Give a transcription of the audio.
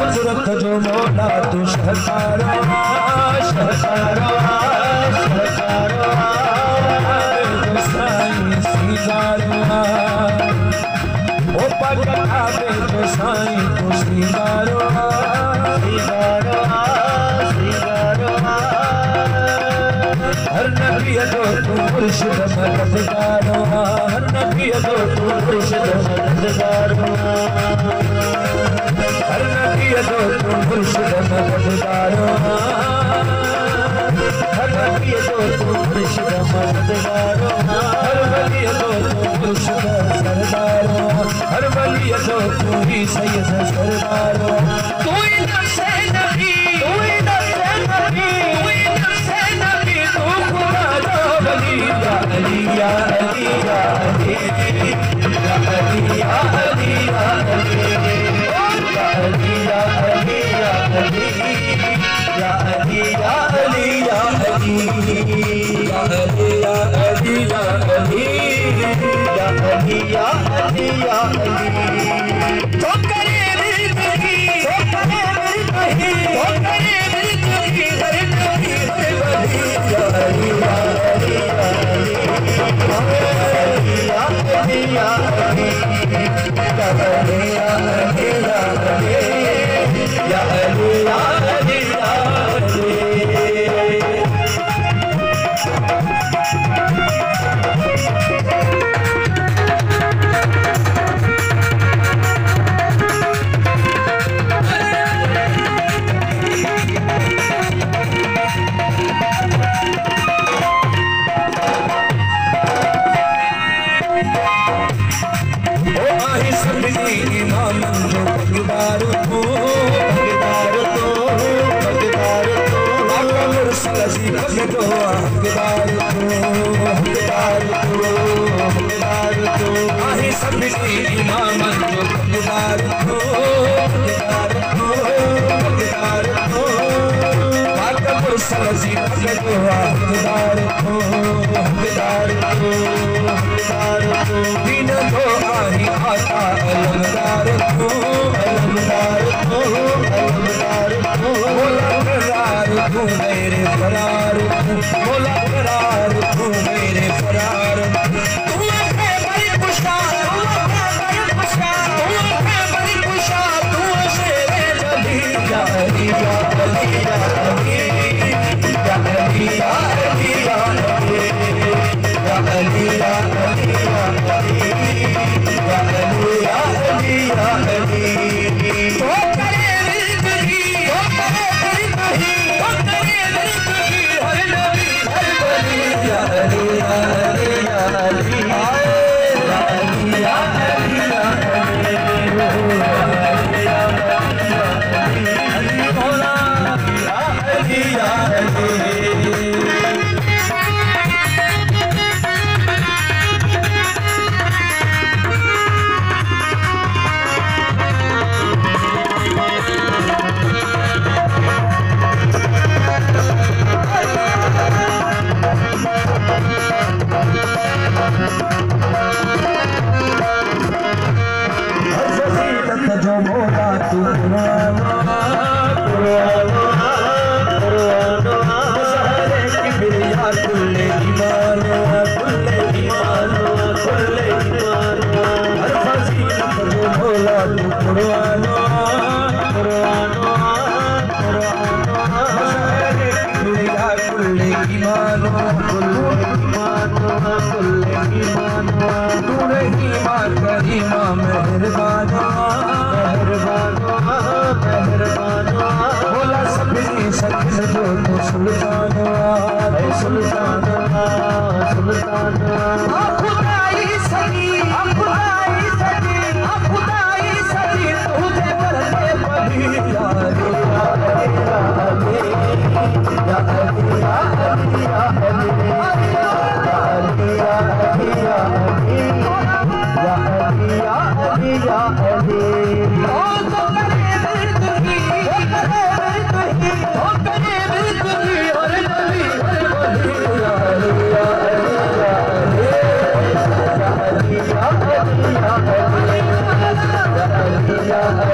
कुदरत जो मौला तू शहकारो शहकारो शहकारो साईं सीगारो ओ पगला दे जो साईं को सीगारो सीगारो सीगारो हर नबी दो तू मुर्शिद मददगारो हर नबी दो तू मुर्शिद मददगारो हर नबी दो तू मुर्शिद मददगारो हर नबी दो तू मुर्शिद मददगारो हर वली दो तू मुर्शिद सरदारो हर वली दो तू ही सैयद सरदारो तू ही नफ्से नबी तू ही नफ्से नबी तू ही नफ्से नबी तू खुदा जो वली या अली या अली या अली या अली या अली या अली या अली या अली या अली या अली या अली या अली या अली या अली या अली तो करे जिंदगी तो करे जिंदगी तो करे जिंदगी हर कभी हर वली या अली या अली या अली या अली या अली या अली या अली या अली या अली या